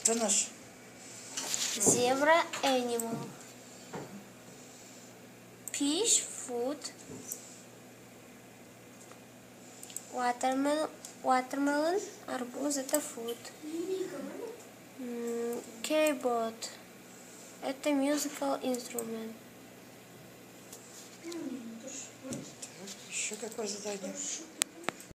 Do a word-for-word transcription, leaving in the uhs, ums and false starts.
Кто наш? Zebra animal. Fish food. Watermelon, watermelon, арбуз это food. Keyboard это musical instrument. Так, еще какое задание?